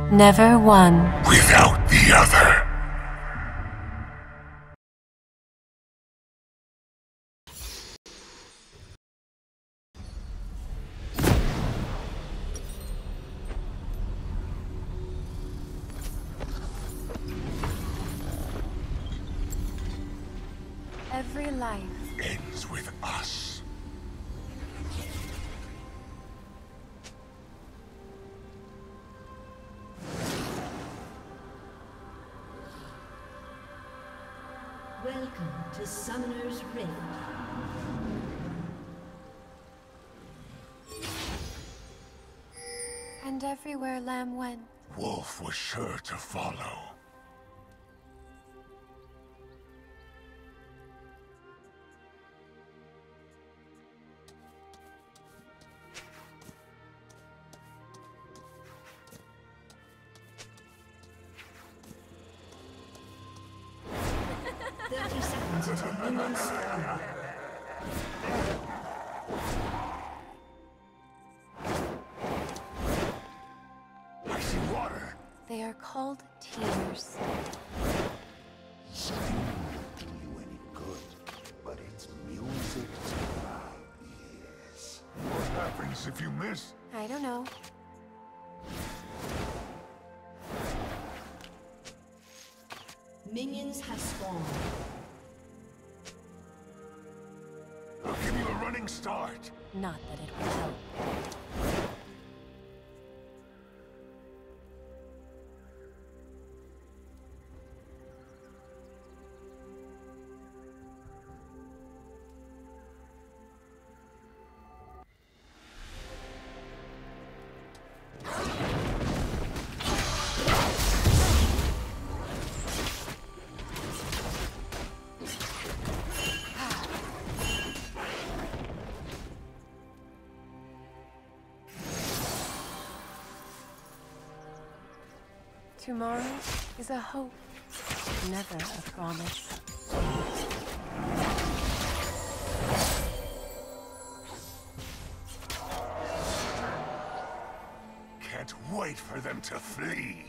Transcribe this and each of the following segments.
Never one without the other. every life ends with us. Welcome to Summoner's Rift. And everywhere Lamb went, Wolf was sure to follow. I see water. they are called tears. Something won't do you any good, but it's music to my ears. What happens if you miss? I don't know. Minions have spawned. I'll give you a running start. Not that it will help. Tomorrow is a hope, never a promise. Can't wait for them to flee.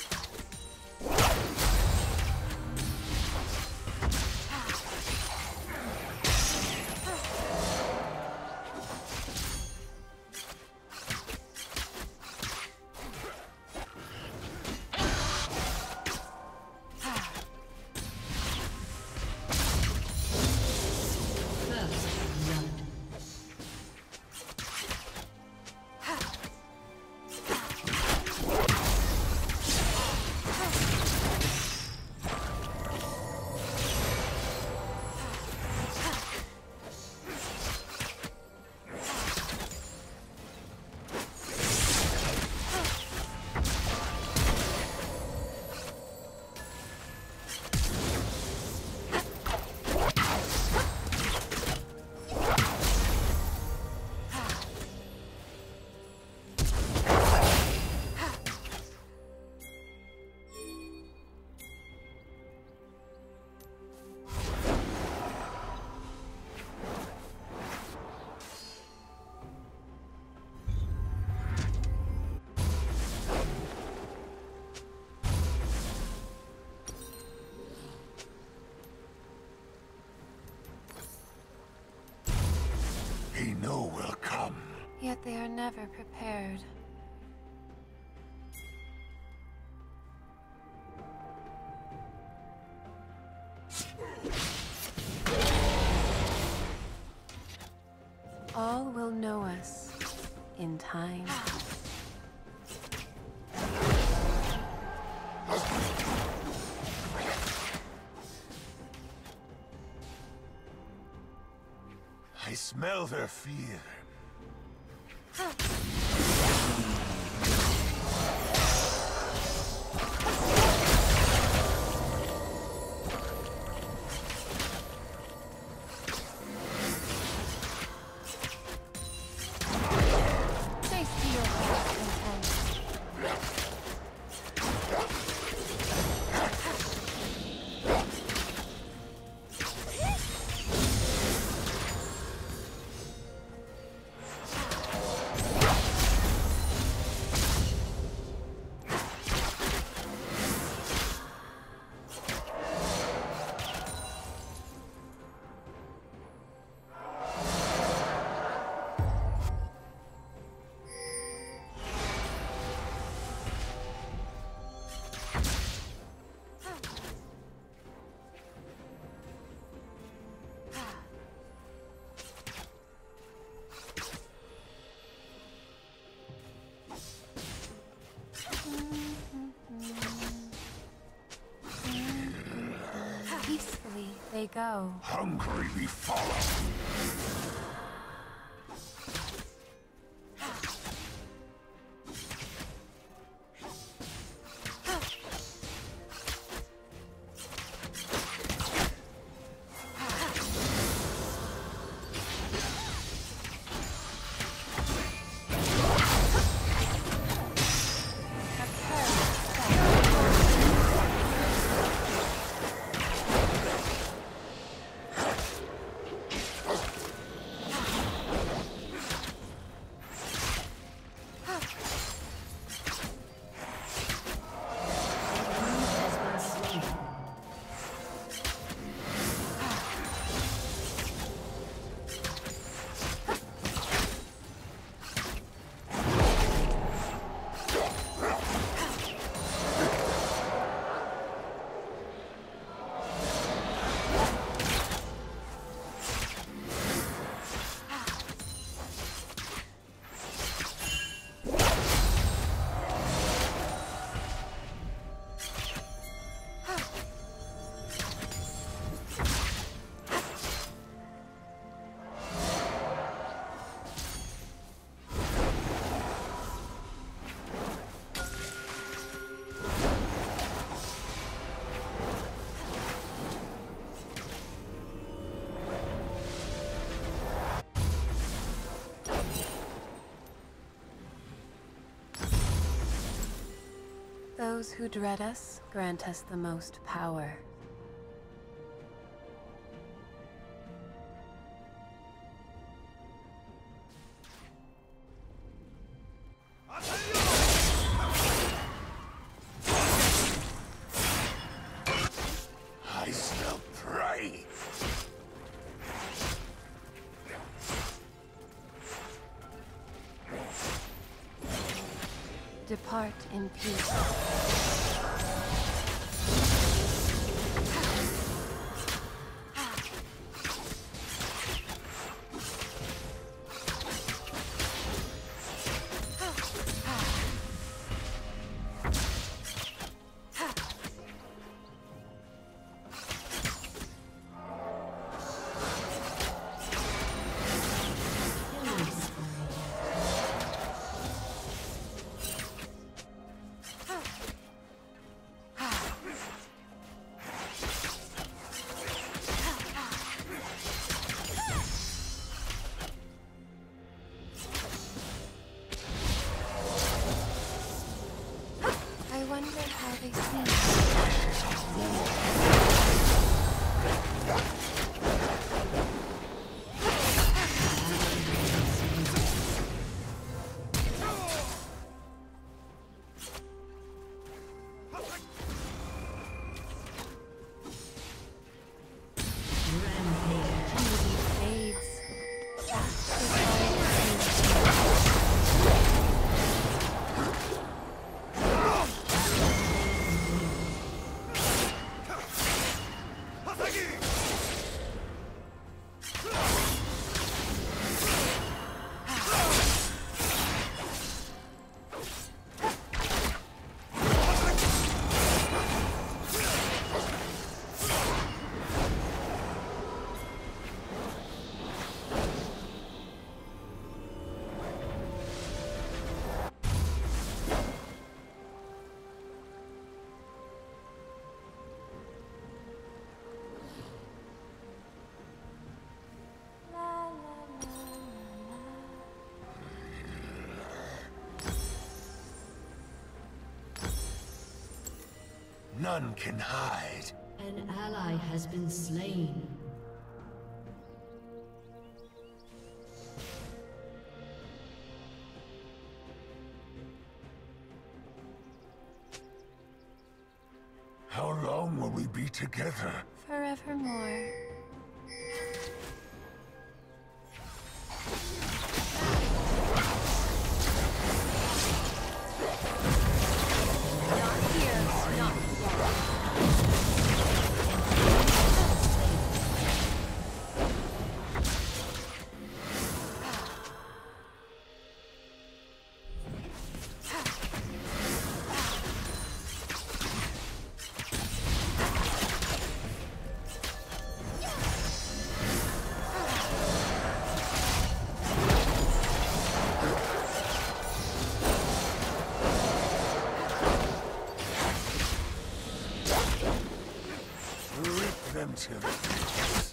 They know we'll come. Yet they are never prepared. All will know us in time. I smell their fear. Face to your heart's content. Peacefully they go. Hungry we follow. Those who dread us grant us the most power. I smell prey. Depart in peace. I wonder how they None can hide. An ally has been slain. How long will we be together? forevermore. them to the pits.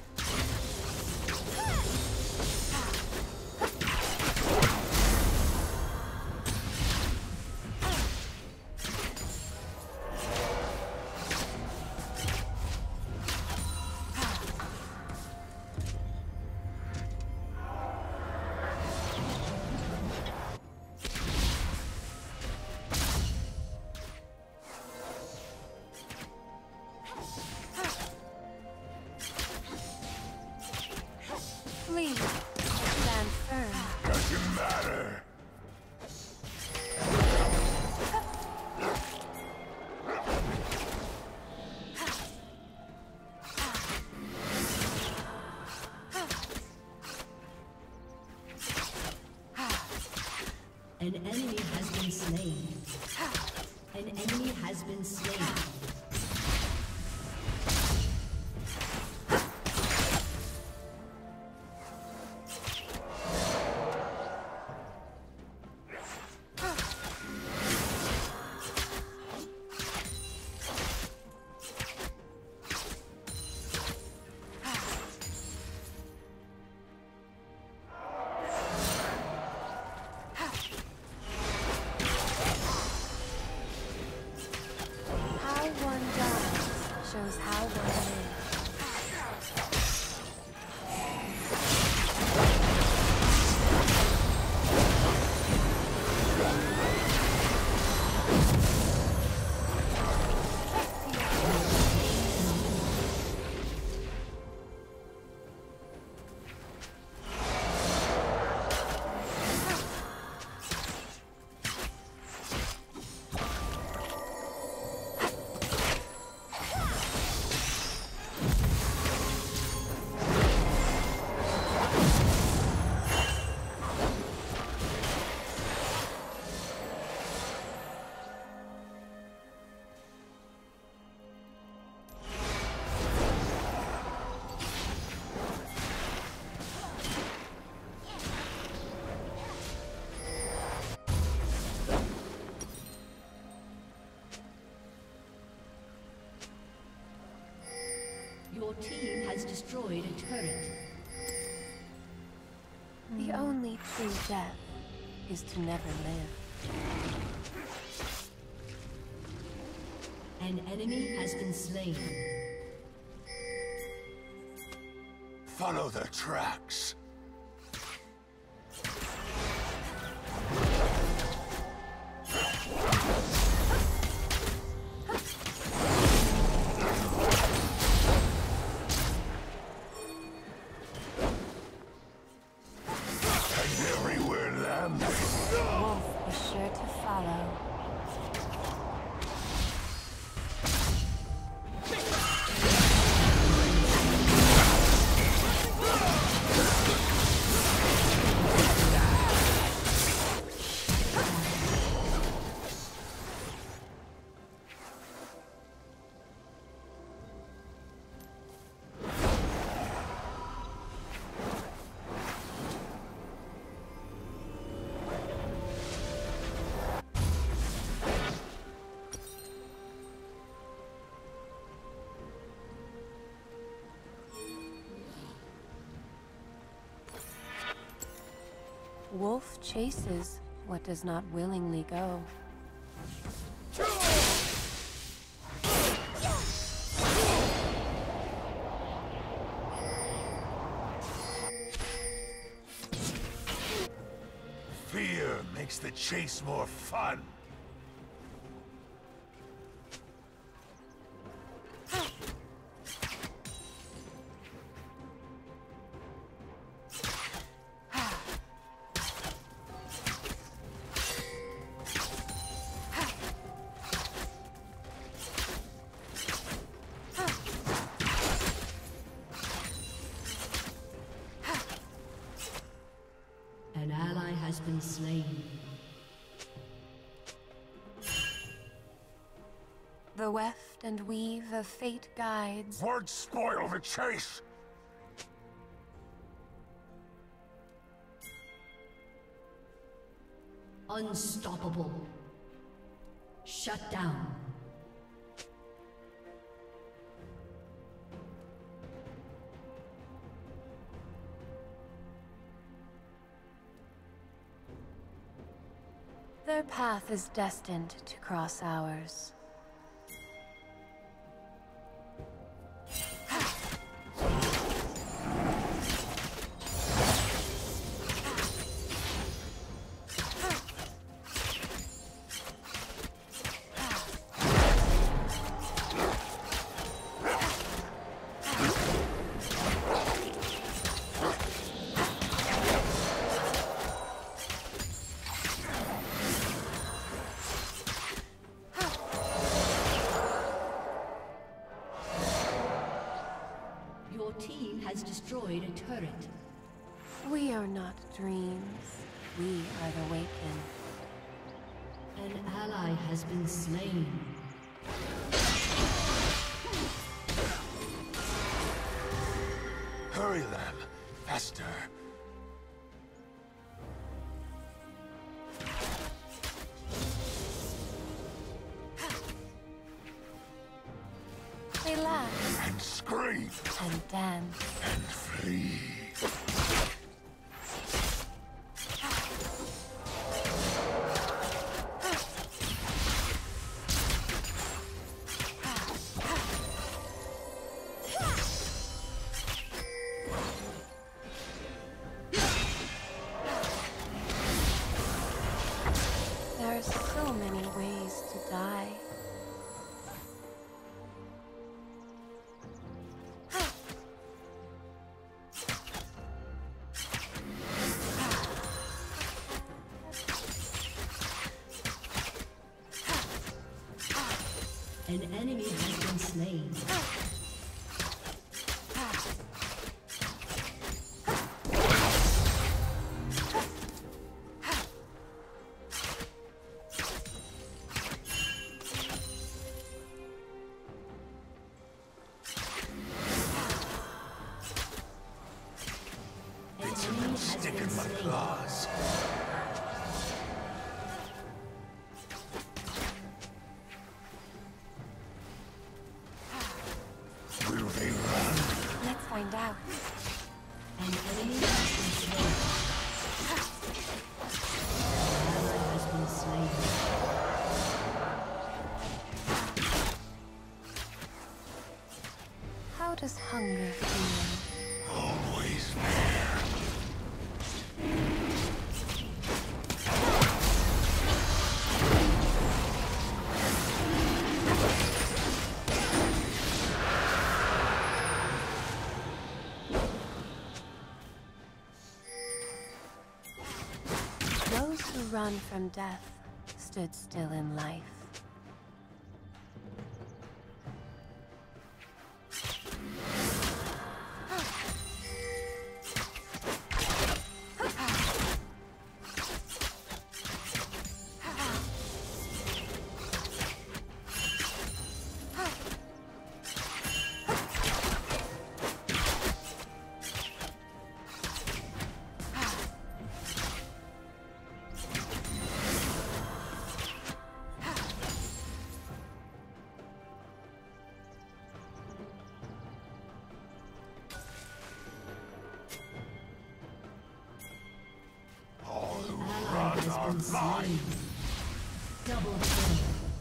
Flee. Stand firm. Doesn't matter. An enemy has been slain. An enemy has been slain. Shows how one lives. Your team has destroyed a turret. The only true death is to never live. An enemy has been slain. Follow the tracks. Wolf is sure to follow. Wolf chases what does not willingly go. Fear makes the chase more fun. An ally has been slain. The weft and weave of fate guides. Words spoil the chase. Unstoppable. Shut down. Their path is destined to cross ours. Destroyed a turret. We are not dreams. We are the Waken. An ally has been slain. Hurry, Lamb. Faster. They laugh And scream. and dance. And flee. There are so many ways to die. An enemy has been slain. Stick in my claws. Will they run? Let's find out. An enemy has been slain. An ally has been slain. How does hunger feel? Always there. Those who run from death stood still in life. Been slain. Double kill.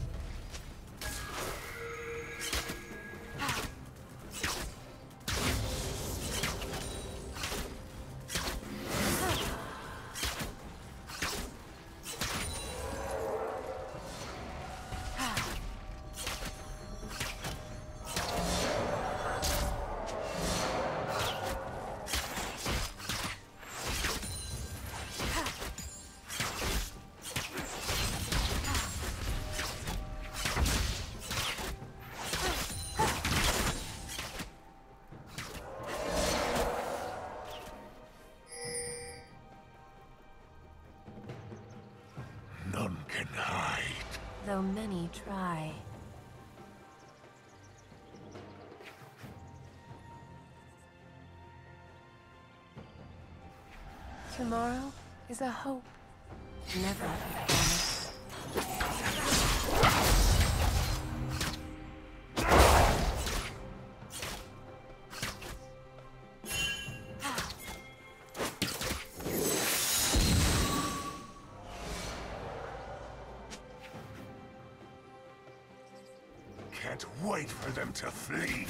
None can hide. Though many try. Tomorrow is a hope, never a promise. can't wait for them to flee.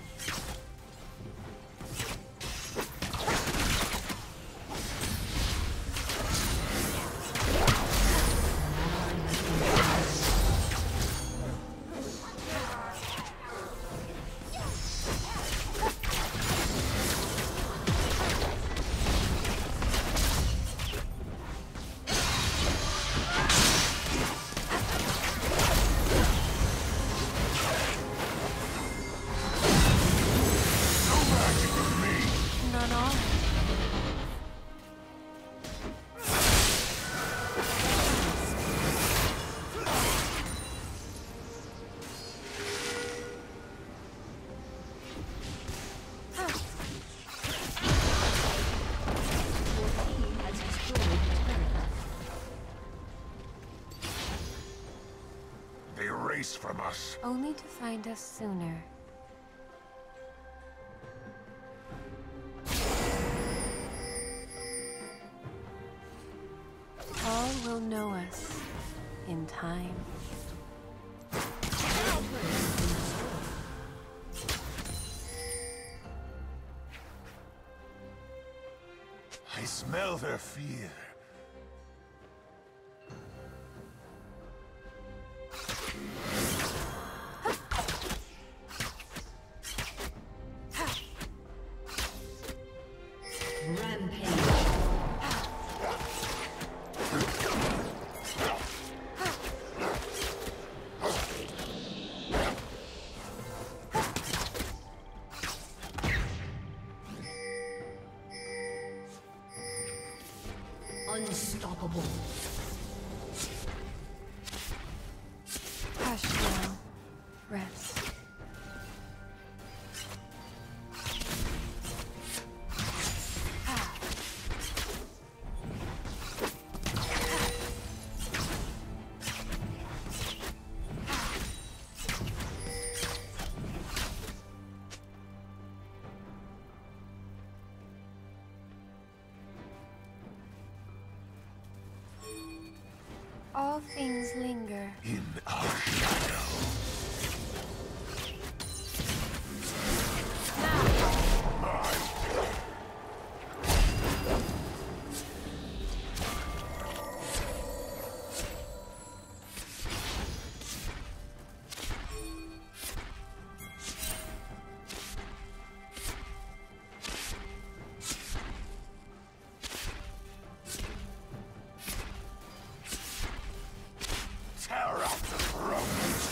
From us. Only to find us sooner. All will know us in time. I smell their fear. Unstoppable. Hush now. Rest. All things linger. In our shadow. Tear out the throat!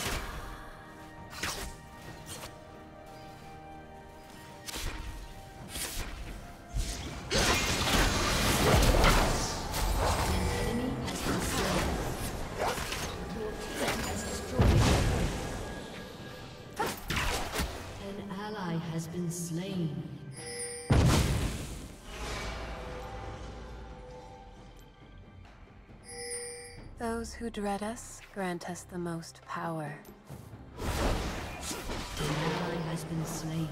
Has been slain. Those who dread us grant us the most power. An ally has been slain.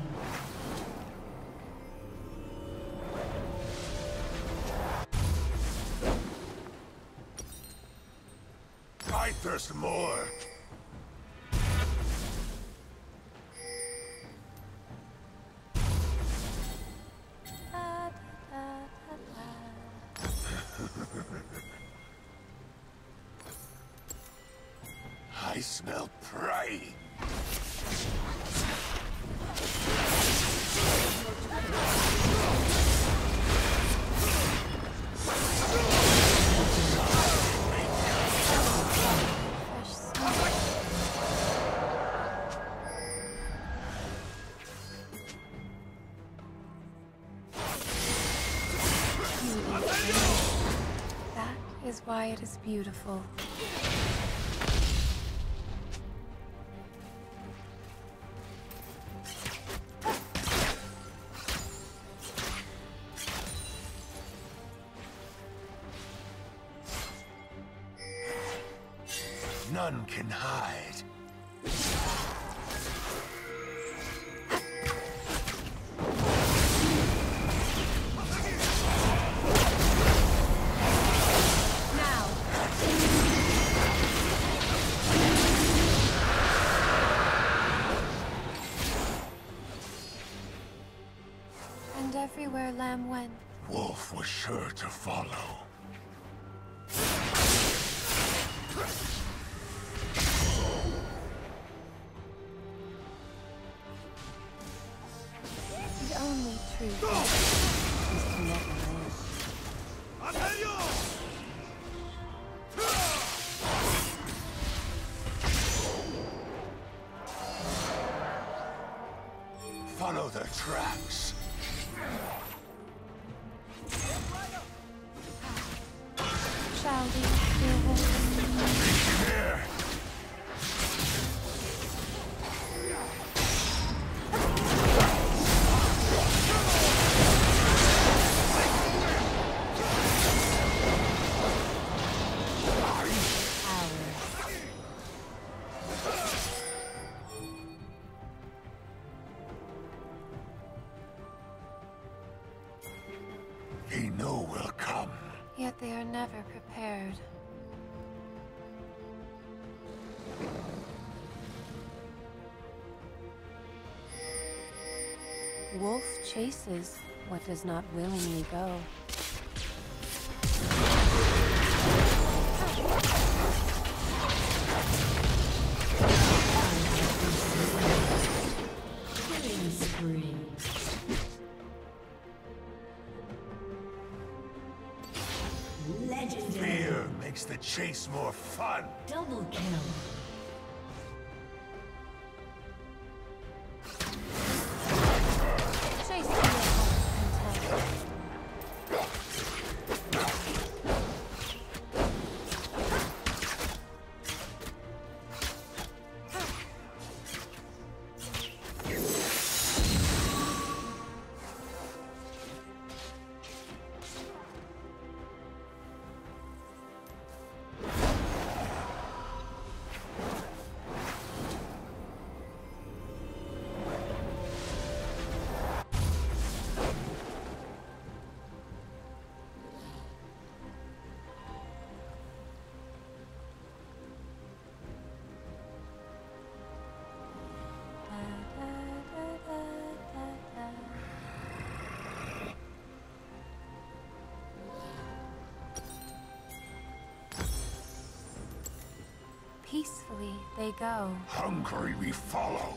I thirst more! I smell prey! That is why it is beautiful. None can hide. everywhere Lamb went. Wolf was sure to follow. The only truth is to never live. Follow the tracks. Shall we, dear wolf? Here. They know we'll come. Yet they are never prepared. Wolf chases what does not willingly go. Killing spree. Legendary. Fear makes the chase more fun. Double kill. Chase the wolf, Peacefully they go. Hungry we follow.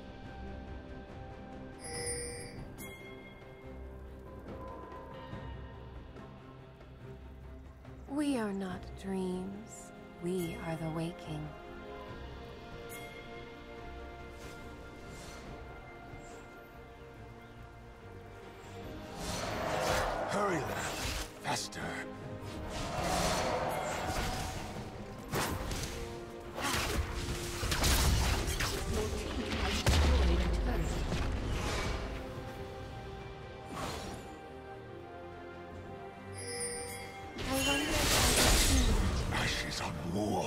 We are not dreams. We are the waking. Hurry, lad. Faster. I wonder if I can see. Ashes on wall.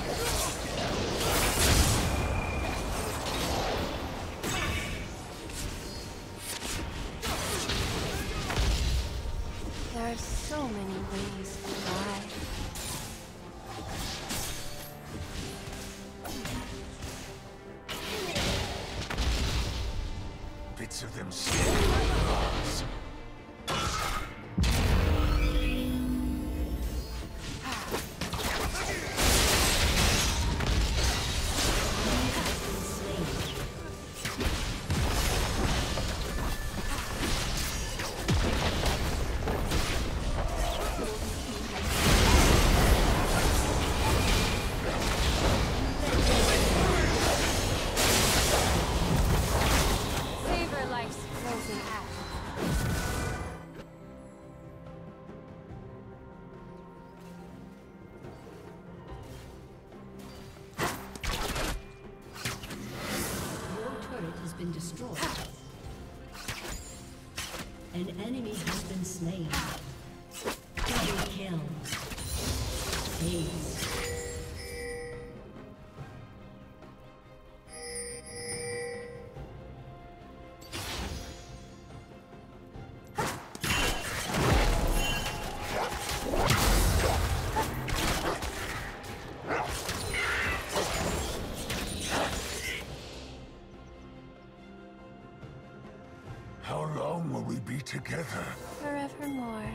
There are so many ways to die. Bits of them still like logs. Savor life's closing act. Your turret has been destroyed. An enemy has been slain. Double kill. Ace. How long will we be together? Forevermore.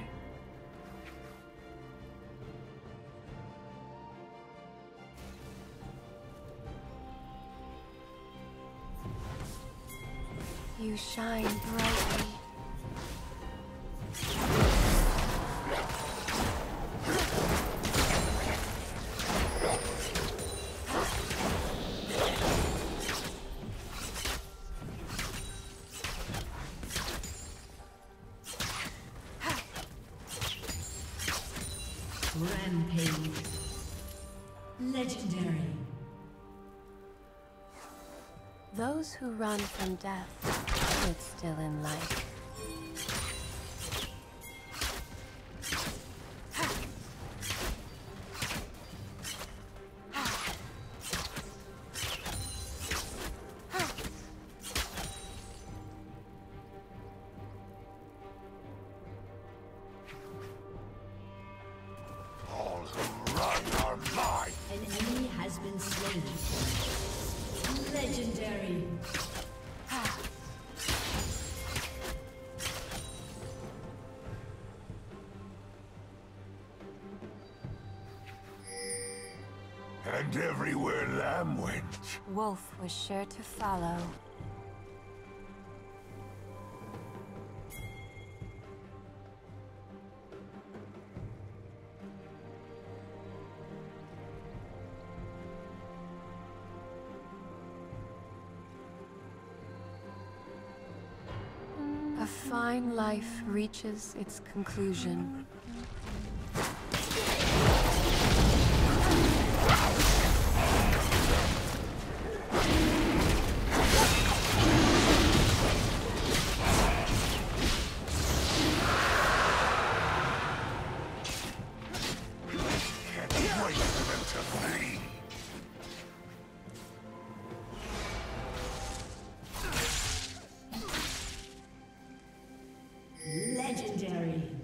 You shine brightly. Rampage. Legendary. Those who run from death sit still in life. All who run are mine! An enemy has been slain. Legendary. And everywhere Lamb went. Wolf was sure to follow. A fine life reaches its conclusion. Can't wait for them to flee. Legendary.